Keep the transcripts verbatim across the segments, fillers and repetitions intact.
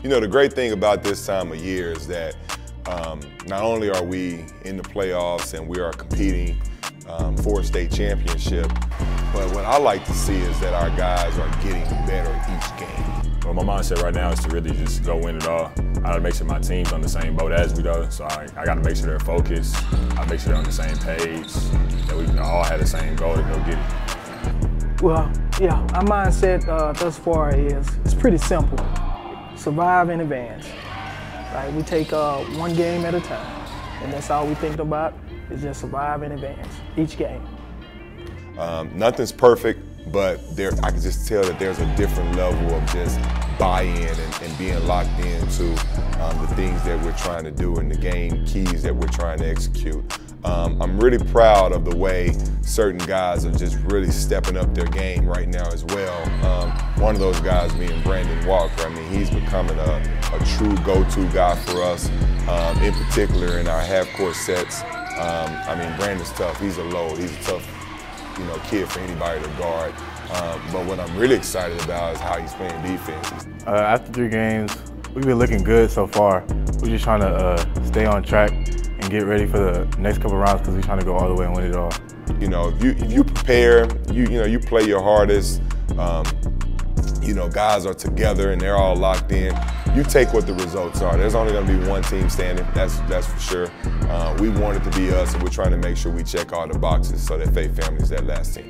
You know, the great thing about this time of year is that um, not only are we in the playoffs and we are competing um, for a state championship, but what I like to see is that our guys are getting better each game. Well, my mindset right now is to really just go win it all. I gotta make sure my team's on the same boat as me though, so I, I gotta make sure they're focused. I make sure they're on the same page, that we all have the same goal to go get it. Well, yeah, our mindset uh, thus far is it's pretty simple. Survive in advance. Right? We take uh, one game at a time, and that's all we think about is just survive in advance, each game. Um, nothing's perfect, but there, I can just tell that there's a different level of just buy-in and, and being locked into um, the things that we're trying to do and the game keys that we're trying to execute. Um, I'm really proud of the way certain guys are just really stepping up their game right now as well. Um, one of those guys being Brandon Walker. I mean, he's becoming a, a true go-to guy for us, um, in particular in our half-court sets. Um, I mean, Brandon's tough. He's a load. He's a tough, you know, kid for anybody to guard. Um, but what I'm really excited about is how he's playing defense. Uh, after three games, we've been looking good so far. We're just trying to uh, stay on track and get ready for the next couple rounds because we're trying to go all the way and win it all. You know, if you, if you prepare, you, you know, you play your hardest, um, you know, guys are together and they're all locked in. You take what the results are. There's only going to be one team standing, that's, that's for sure. Uh, we want it to be us, and we're trying to make sure we check all the boxes so that Faith Family is that last team.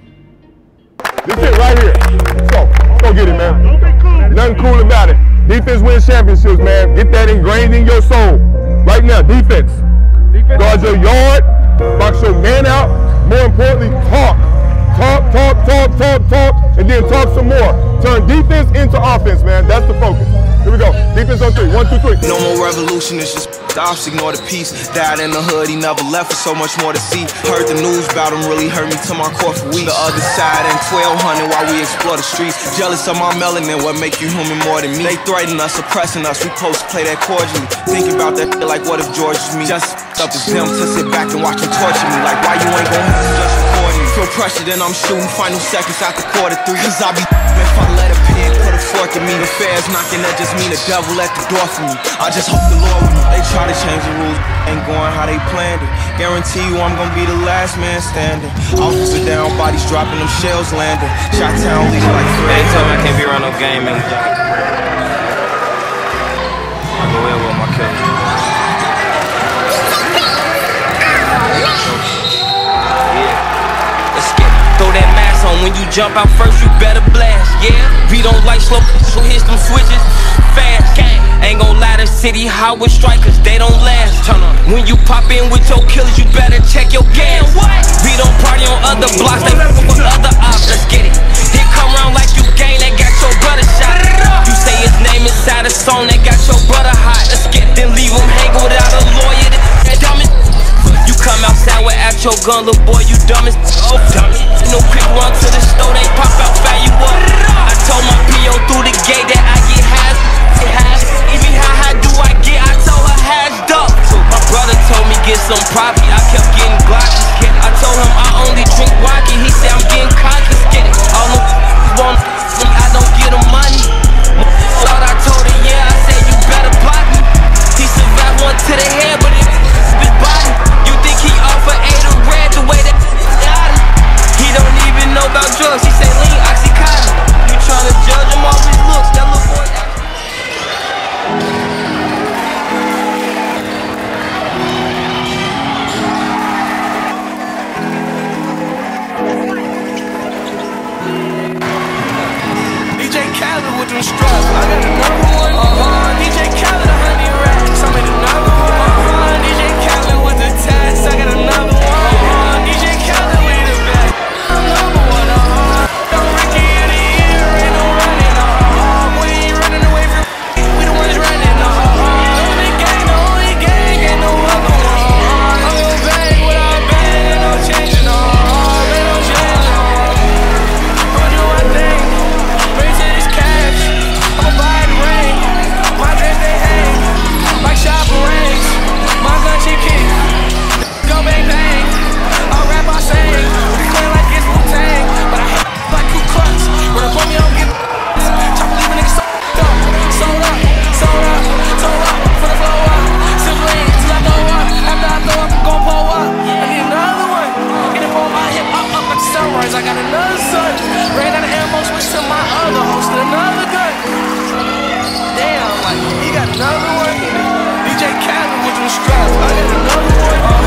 This it right here. Let's go. Let's go get it, man. Nothing cool about it. Defense wins championships, man. Get that ingrained in your soul. Right now, defense. defense. Guard your yard, box your man out. More importantly, talk. Talk, talk, talk, talk, talk, and then talk some more. Turn defense into offense, man. That's the focus. Here we go. Defense on three. One, two, three. No more revolution, it's just ops, ignore the peace. Died in the hood, he never left for so much more to see. Heard the news about him, really hurt me to my core for weeks. The other side and twelve hundred while we explore the streets. Jealous of my melanin, what make you human more than me? They threaten us, suppressing us, we supposed to play that cordially. Think about that like what if George was me? Just up as them to sit back and watch him torture me. Like why you ain't gon' just record me? Feel pressure, then I'm shooting final seconds out the quarter three. Cause I be if I let a pig put a fork in me. The feds knocking, that just mean the devil at the door for me. I just hope the Lord with me. They try to change the rules, ain't going how they planned it. Guarantee you I'm gonna be the last man standing. Officer down, bodies dropping, them shells landing. Shot town leading like Fred. They told me I can't be around no game, man. I go in with my killer. Yeah. Let's get it. Throw that mask on when you jump out first, you better blast, yeah. We don't like slow, so hit them switches fast. Gang. Ain't gon' lie, the city hot with strikers, they don't last. Turn on. When you pop in with your killers, you better check your gas. We don't party on other blocks, they fuck with other ops. Let's get it. Here come round like you gang, that got your brother shot. You say his name inside a song, that got your brother hot. Let's get it. Then leave him hanging without a lawyer. That dumb as you come outside without your gun, little boy, you dumb as oh dumb. No quick run to the store, they pop out, fire you up. I told my P O through the gate that I get high. Even how high do I get? I told her hashed up. My brother told me get some profit. I kept getting blocked. I told him I only drink vodka. He said I'm getting confiscated. All them want me, I don't get them money. Thought I told her yeah. I said you better block me. He survived one to the head, but it his body. You think he offer eight of red the way that got him? another one. D J Khaled with them straps. I got another one.